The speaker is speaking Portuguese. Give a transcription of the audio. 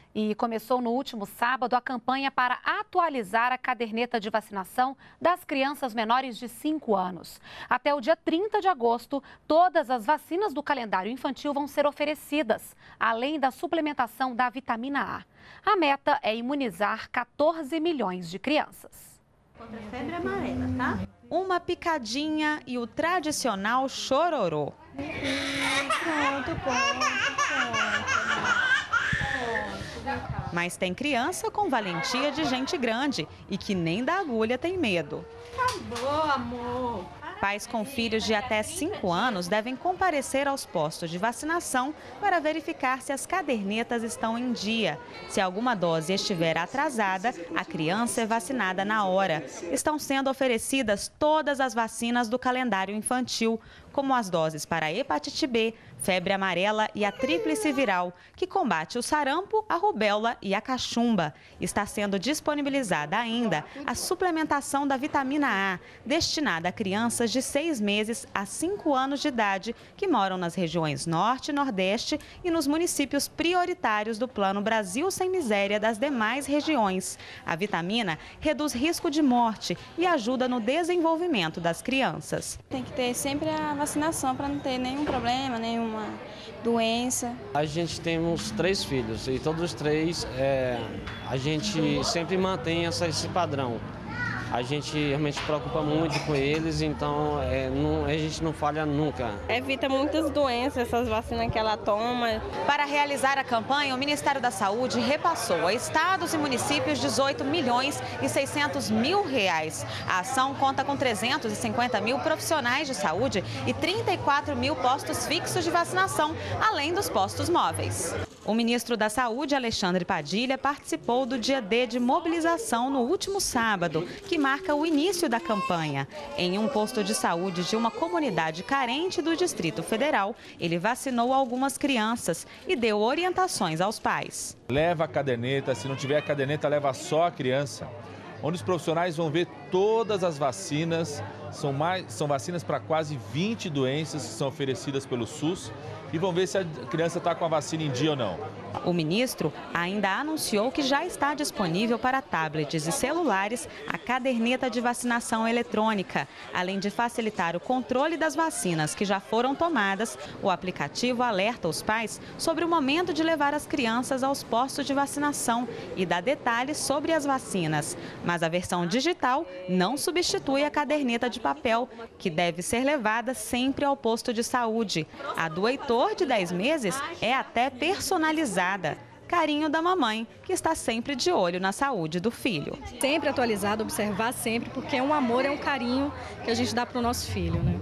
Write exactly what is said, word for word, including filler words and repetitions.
E começou no último sábado a campanha para atualizar a caderneta de vacinação das crianças menores de cinco anos. Até o dia trinta de agosto, todas as vacinas do calendário infantil vão ser oferecidas, além da suplementação da vitamina A. A meta é imunizar quatorze milhões de crianças. Contra a febre amarela, tá? Uma picadinha e o tradicional chororô. Pronto, pronto, pronto. Mas tem criança com valentia de gente grande e que nem da agulha tem medo. Acabou, amor. Pais com filhos de até cinco anos devem comparecer aos postos de vacinação para verificar se as cadernetas estão em dia. Se alguma dose estiver atrasada, a criança é vacinada na hora. Estão sendo oferecidas todas as vacinas do calendário infantil, como as doses para a hepatite B, febre amarela e a tríplice viral, que combate o sarampo, a rubéola e a cachumba. Está sendo disponibilizada ainda a suplementação da vitamina A, destinada a crianças de seis meses a cinco anos de idade que moram nas regiões Norte e Nordeste e nos municípios prioritários do Plano Brasil Sem Miséria das demais regiões. A vitamina reduz risco de morte e ajuda no desenvolvimento das crianças. Tem que ter sempre a vacinação para não ter nenhum problema, nenhuma doença. A gente tem uns três filhos e todos os três é, a gente sempre mantém essa, esse padrão. A gente realmente se preocupa muito com eles, então é, não, a gente não falha nunca. Evita muitas doenças, essas vacinas que ela toma. Para realizar a campanha, o Ministério da Saúde repassou a estados e municípios dezoito milhões e seiscentos mil reais. A ação conta com trezentos e cinquenta mil profissionais de saúde e trinta e quatro mil postos fixos de vacinação, além dos postos móveis. O ministro da Saúde, Alexandre Padilha, participou do dia D de mobilização no último sábado, que marca o início da campanha. Em um posto de saúde de uma comunidade carente do Distrito Federal, ele vacinou algumas crianças e deu orientações aos pais. Leva a caderneta, se não tiver a caderneta, leva só a criança. Onde os profissionais vão ver todas as vacinas, são, mais, são vacinas para quase vinte doenças que são oferecidas pelo SUS e vão ver se a criança está com a vacina em dia ou não. O ministro ainda anunciou que já está disponível para tablets e celulares a caderneta de vacinação eletrônica. Além de facilitar o controle das vacinas que já foram tomadas, o aplicativo alerta os pais sobre o momento de levar as crianças aos postos de vacinação e dá detalhes sobre as vacinas. Mas a versão digital não substitui a caderneta de papel, que deve ser levada sempre ao posto de saúde. A do Heitor, de dez meses, é até personalizada. Carinho da mamãe, que está sempre de olho na saúde do filho. Sempre atualizado, observar sempre, porque é um amor, é um carinho que a gente dá para o nosso filho, né?